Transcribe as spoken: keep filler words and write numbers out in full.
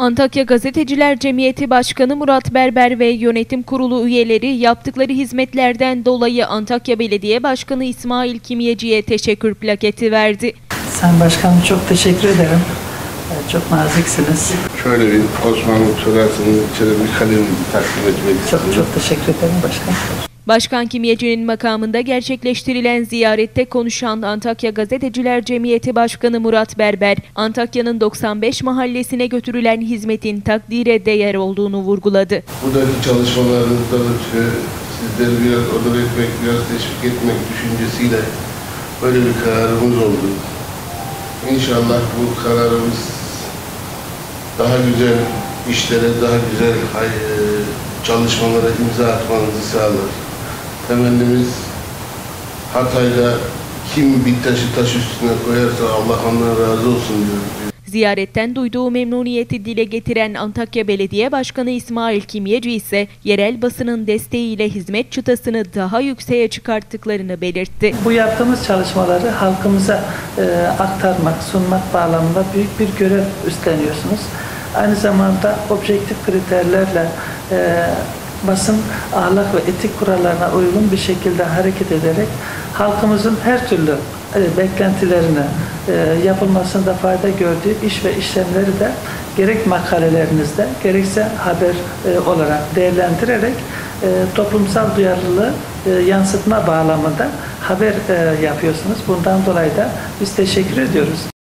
Antakya Gazeteciler Cemiyeti Başkanı Murat Berber ve yönetim kurulu üyeleri yaptıkları hizmetlerden dolayı Antakya Belediye Başkanı İsmail Kimyeci'ye teşekkür plaketi verdi. Sayın Başkanım, çok teşekkür ederim. Çok naziksiniz. Şöyle bir Osmanlı törasının içine bir kalem takdim etmek istiyorum. Çok çok teşekkür ederim başkanım. Başkan Kimyeci'nin makamında gerçekleştirilen ziyarette konuşan Antakya Gazeteciler Cemiyeti Başkanı Murat Berber, Antakya'nın doksan beş mahallesine götürülen hizmetin takdire değer olduğunu vurguladı. Buradaki çalışmalarınızdan ötürü sizleri biraz onur etmek, biraz teşvik etmek düşüncesiyle böyle bir kararımız oldu. İnşallah bu kararımız daha güzel işlere, daha güzel çalışmalara imza atmanızı sağlar. Temennimiz Hatay'da kim bir taşı taş üstüne koyarsa Allah ondan razı olsun diyor. Ziyaretten duyduğu memnuniyeti dile getiren Antakya Belediye Başkanı İsmail Kimyeci ise yerel basının desteğiyle hizmet çıtasını daha yükseğe çıkarttıklarını belirtti. Bu yaptığımız çalışmaları halkımıza e, aktarmak, sunmak bağlamında büyük bir görev üstleniyorsunuz. Aynı zamanda objektif kriterlerle e, basın ahlak ve etik kurallarına uygun bir şekilde hareket ederek halkımızın her türlü e, beklentilerine e, yapılmasında fayda gördüğü iş ve işlemleri de gerek makalelerinizde gerekse haber e, olarak değerlendirerek e, toplumsal duyarlılığı e, yansıtma bağlamında haber e, yapıyorsunuz. Bundan dolayı da biz teşekkür ediyoruz.